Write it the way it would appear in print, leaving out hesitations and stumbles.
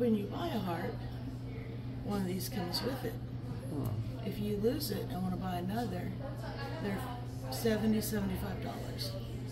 when you buy a harp, one of these comes with it. If you lose it and want to buy another, they're $70, $75.